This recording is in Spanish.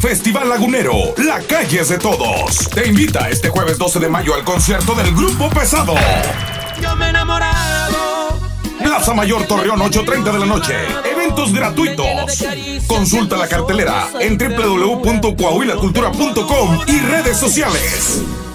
Festival Lagunero, la calle es de todos. Te invita este jueves 12 de mayo al concierto del Grupo Pesado. Yo me he enamorado. Plaza Mayor Torreón, 8:30 de la noche. Eventos gratuitos. Consulta la cartelera en www.coahuilacultura.com y redes sociales.